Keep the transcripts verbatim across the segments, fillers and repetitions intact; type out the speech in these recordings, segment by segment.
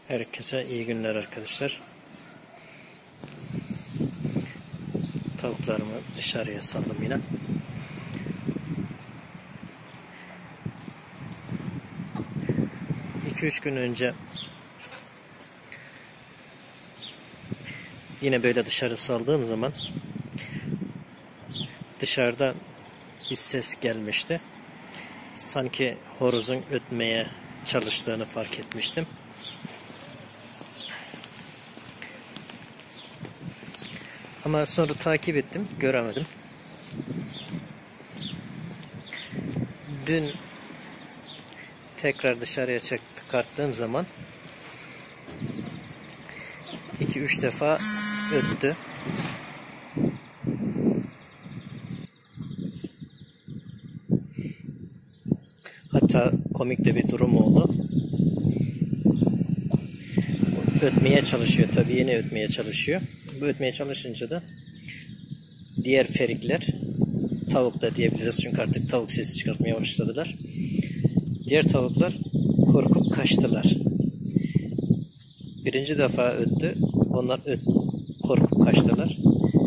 Herkese iyi günler arkadaşlar. Tavuklarımı dışarıya saldım yine. iki üç gün önce yine böyle dışarı saldığım zaman dışarıda bir ses gelmişti. Sanki horozun ötmeye çalıştığını fark etmiştim. Ama sonra takip ettim, göremedim. Dün tekrar dışarıya çıkarttığım zaman iki üç defa öttü. Hatta komik de bir durum oldu. Ötmeye çalışıyor, tabii yeni ötmeye çalışıyor. Bu ötmeye çalışınca da diğer ferikler, tavuk da diyebiliriz çünkü artık tavuk sesi çıkartmaya başladılar. Diğer tavuklar korkup kaçtılar. Birinci defa öttü, onlar öt, korkup kaçtılar.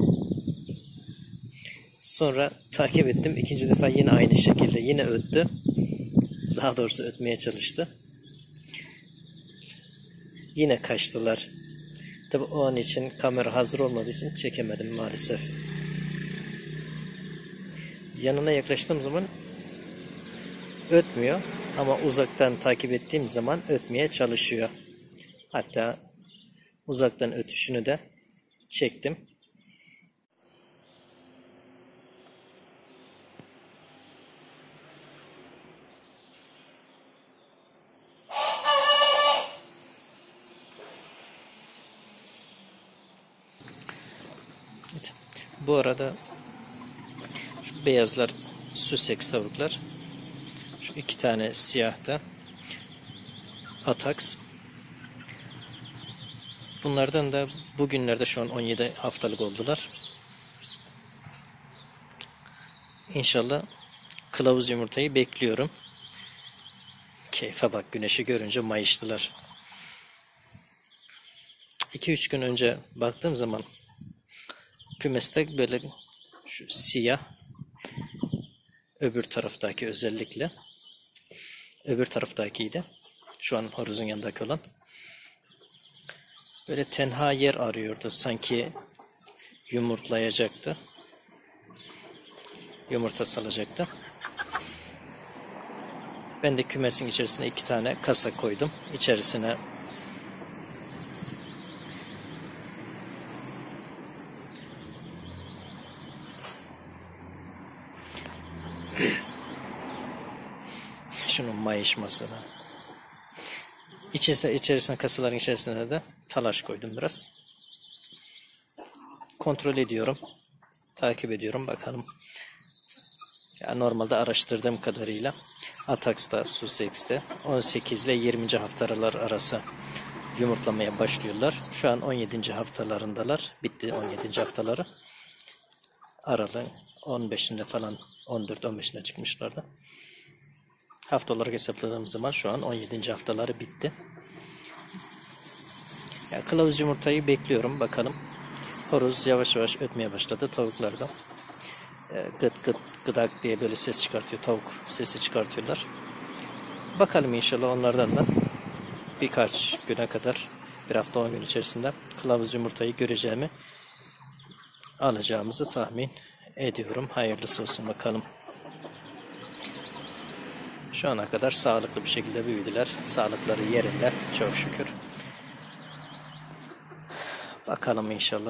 Sonra takip ettim, ikinci defa yine aynı şekilde yine öttü. Daha doğrusu ötmeye çalıştı. Yine kaçtılar. Tabi o an için kamera hazır olmadığı için çekemedim maalesef. Yanına yaklaştığım zaman ötmüyor ama uzaktan takip ettiğim zaman ötmeye çalışıyor. Hatta uzaktan ötüşünü de çektim. Evet. Bu arada şu beyazlar Sussex tavuklar. Şu iki tane siyah da Atax. Bunlardan da bugünlerde şu an on yedi haftalık oldular. İnşallah kılavuz yumurtayı bekliyorum. Keyfe bak, güneşi görünce mayıştılar. iki üç gün önce baktığım zaman kümeste böyle şu siyah, öbür taraftaki özellikle öbür taraftakiydi. Şu an horozun yanındaki olan. Böyle tenha yer arıyordu. Sanki yumurtlayacaktı. Yumurta salacaktı. Ben de kümesin içerisine iki tane kasa koydum. İçerisine şunun mayışmasına. İçerisine, içerisine kasaların içerisine de talaş koydum biraz. Kontrol ediyorum. Takip ediyorum. Bakalım. Ya normalde araştırdığım kadarıyla Atax'ta, Sussex'te on sekiz ile yirminci haftalar arası yumurtlamaya başlıyorlar. Şu an on yedinci haftalarındalar. Bitti on yedinci haftaları. Aralığın on beşinde falan, on dört on beşine çıkmışlardı. Hafta olarak hesapladığım zaman şu an on yedinci haftaları bitti. Yani kılavuz yumurtayı bekliyorum. Bakalım. Horoz yavaş yavaş ötmeye başladı. Tavuklar da e, gıt gıt gıdak diye böyle ses çıkartıyor. Tavuk sesi çıkartıyorlar. Bakalım inşallah onlardan da birkaç güne kadar, bir hafta on gün içerisinde kılavuz yumurtayı göreceğimi, alacağımızı tahmin ediyorum. Hayırlısı olsun bakalım. Şu ana kadar sağlıklı bir şekilde büyüdüler. Sağlıkları yerinde çok şükür. Bakalım inşallah.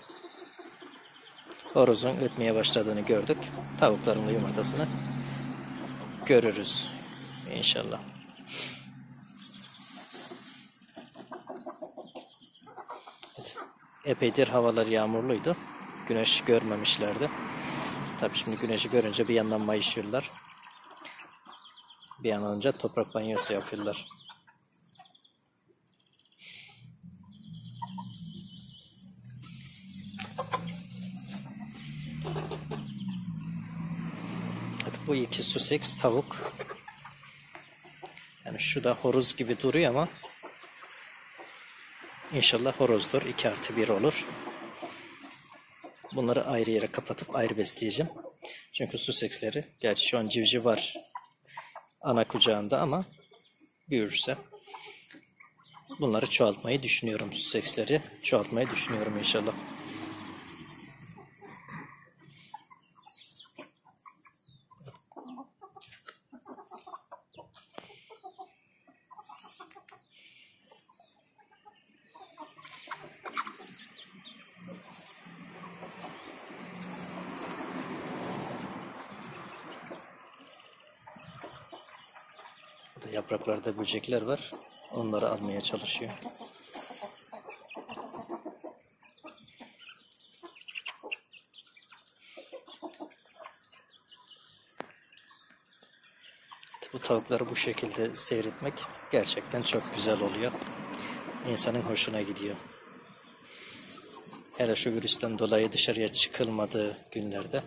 Horozun ötmeye başladığını gördük. Tavukların da yumurtasını görürüz İnşallah. Evet. Epeydir havalar yağmurluydu. Güneş görmemişlerdi. Tabii şimdi güneşi görünce bir yandan mayışıyorlar. Bir an önce toprak banyosu yapıyorlar. Evet, bu iki Sussex tavuk. Yani şu da horoz gibi duruyor ama İnşallah horozdur. iki artı bir olur. Bunları ayrı yere kapatıp ayrı besleyeceğim. Çünkü Sussex'leri, gerçi şu an civciv var ana kucağında ama büyürse bunları çoğaltmayı düşünüyorum. Sussex'leri çoğaltmayı düşünüyorum inşallah. Yapraklarda böcekler var. Onları almaya çalışıyor. Bu tavukları bu şekilde seyretmek gerçekten çok güzel oluyor. İnsanın hoşuna gidiyor. Hele şu virüsten dolayı dışarıya çıkılmadığı günlerde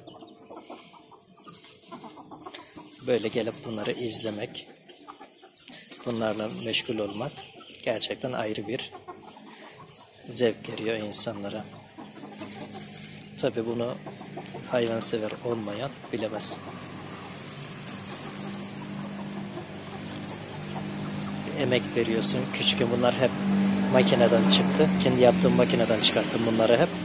böyle gelip bunları izlemek, bunlarla meşgul olmak gerçekten ayrı bir zevk veriyor insanlara. Tabi bunu hayvansever olmayan bilemez. Emek veriyorsun. Küçükken bunlar hep makineden çıktı. Kendi yaptığım makineden çıkarttım bunları hep.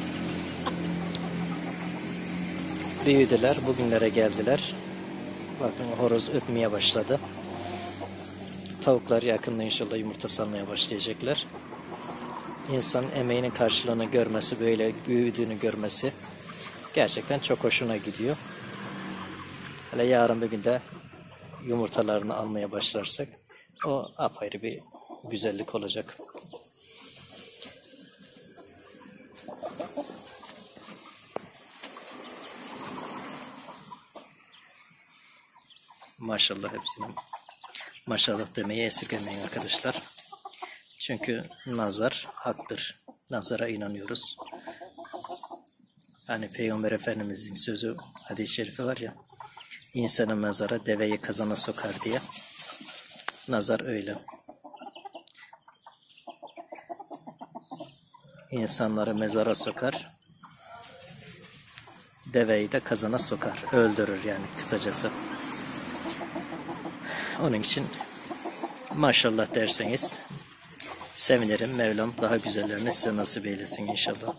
Büyüdüler. Bugünlere geldiler. Bakın horoz ötmeye başladı. Tavuklar yakında inşallah yumurta salmaya başlayacaklar. İnsan emeğinin karşılığını görmesi, böyle büyüdüğünü görmesi gerçekten çok hoşuna gidiyor. Hele yarın bir gün de yumurtalarını almaya başlarsak o apayrı bir güzellik olacak. Maşallah hepsine. Maşallah demeyi esirgemeyin arkadaşlar. Çünkü nazar haktır. Nazara inanıyoruz. Hani Peygamber Efendimizin sözü, hadis-i şerifi var ya, insanın mezara deveyi kazana sokar diye. Nazar öyle. İnsanları mezara sokar, deveyi de kazana sokar. Öldürür yani kısacası. Onun için maşallah derseniz sevinirim. Mevlam daha güzellerini size nasip eylesin inşallah.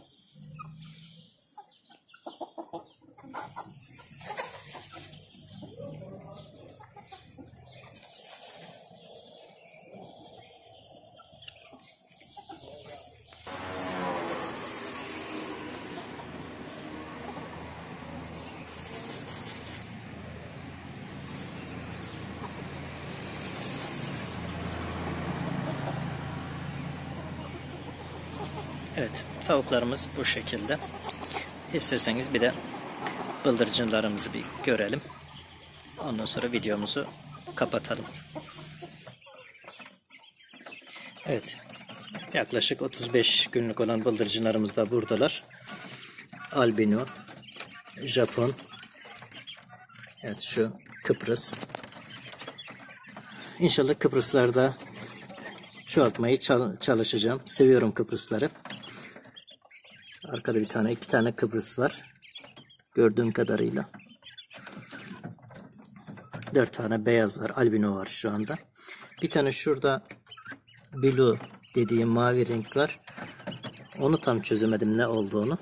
Evet, tavuklarımız bu şekilde. İsterseniz bir de bıldırcınlarımızı bir görelim. Ondan sonra videomuzu kapatalım. Evet, yaklaşık otuz beş günlük olan bıldırcınlarımız da buradalar. Albino, Japon, evet şu Kıbrıs. İnşallah Kıbrıslarda çoğaltmayı çalışacağım. Seviyorum Kıbrısları. Arkada bir tane, iki tane Kıbrıs var. Gördüğüm kadarıyla. Dört tane beyaz var. Albino var şu anda. Bir tane şurada blue dediğim mavi renk var. Onu tam çözemedim ne olduğunu.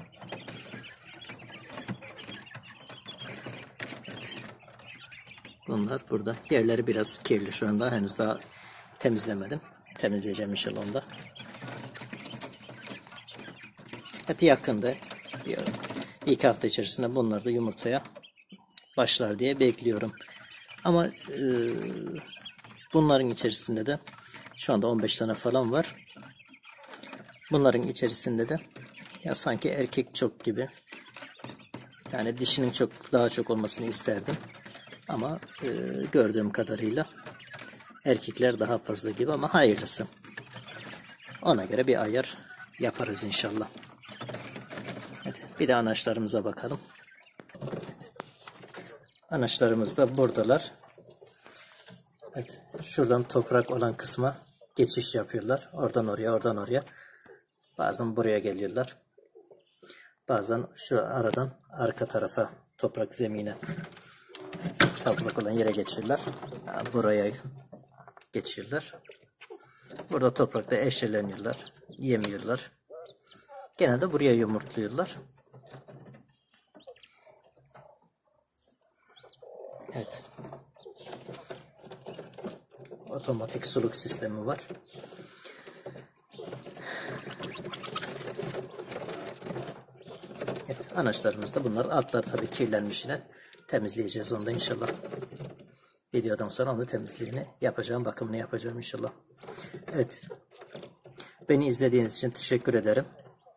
Evet. Bunlar burada. Yerleri biraz kirli şu anda. Henüz daha temizlemedim. Temizleyeceğim inşallah onda. Evet, yakında iki hafta içerisinde bunlar da yumurtaya başlar diye bekliyorum. Ama e, bunların içerisinde de şu anda on beş tane falan var. Bunların içerisinde de ya sanki erkek çok gibi. Yani dişinin çok daha çok olmasını isterdim. Ama e, gördüğüm kadarıyla erkekler daha fazla gibi ama hayırlısı. Ona göre bir ayar yaparız inşallah. Evet, bir de anaçlarımıza bakalım. Evet. Anaçlarımız da buradalar. Evet, şuradan toprak olan kısma geçiş yapıyorlar. Oradan oraya, oradan oraya. Bazen buraya geliyorlar. Bazen şu aradan arka tarafa, toprak zemine, toprak olan yere geçiyorlar. Yani buraya geçiyorlar. Burada toprakta eşeleniyorlar. Yemiyorlar. Genelde buraya yumurtluyorlar. Evet. Otomatik suluk sistemi var. Evet, anaçlarımız da bunlar. Altlar tabii kirlenmiş yine. Temizleyeceğiz onu da inşallah. Videodan sonra onu temizliğini yapacağım. Bakımını yapacağım inşallah. Evet. Beni izlediğiniz için teşekkür ederim.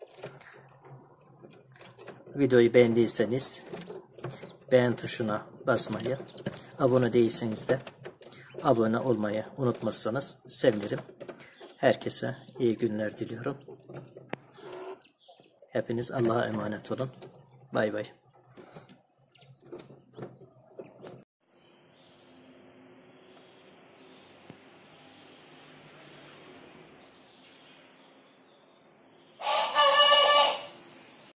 Videoyu beğendiyseniz beğen tuşuna basmayı, abone değilseniz de abone olmayı unutmazsanız sevinirim. Herkese iyi günler diliyorum. Hepiniz Allah'a emanet olun. Bay bay.